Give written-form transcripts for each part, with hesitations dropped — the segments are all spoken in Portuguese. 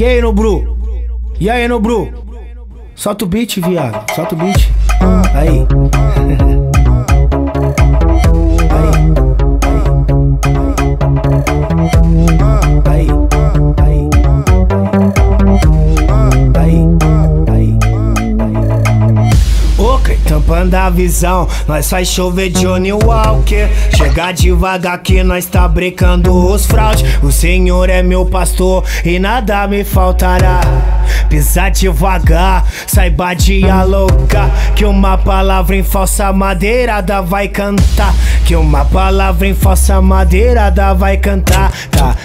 E aí, Nobru? E aí, Nobru? Solta o beat, viado. Solta o beat. Aí. Tampando a visão, nós faz chover Johnny Walker. Chega devagar que nós tá brecando os fraudes. O Senhor é meu pastor e nada me faltará. Pisa devagar, saiba dialogar, que uma palavra em falsa madeirada vai cantar. Que uma palavra em falsa madeirada vai cantar. Tá.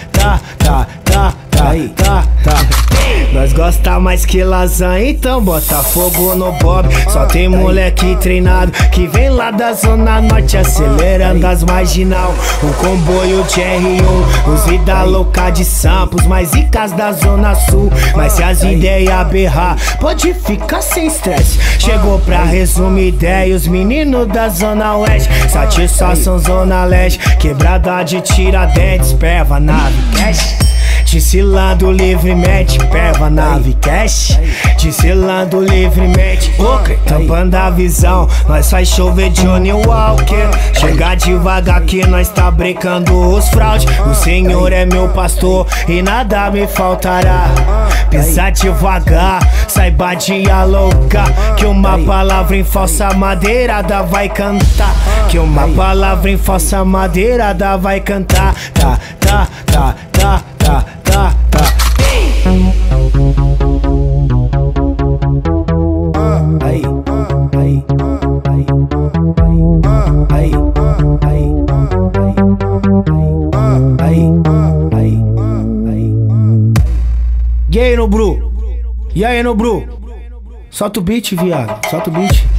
Nós gosta mais que lasanha, então bota fogo no bob. Só tem moleque treinado que vem lá da zona norte, acelerando as marginal. O comboio de R1, os vida louca de Sampos, mais icas da zona sul. Mas se as ideias berrar, pode ficar sem estresse. Chegou pra resumir ideia, os meninos da zona oeste. Satisfação zona leste, quebrada de Tiradentes, Perva, nave, cash. Desfilando livremente, Perva, nave, cash. Desfilando livremente, ok. Tampando a visão, nós faz chover Johnny Walker. Chega devagar que nós tá brecando os fraudes. O Senhor é meu pastor e nada me faltará. Pisa devagar, saiba dialogar, que uma palavra em falsa madeirada vai cantar. Que uma palavra em falsa madeirada vai cantar. Tá. E aí, Nobru? E aí, Nobru? Solta o beat, viado. Solta o beat.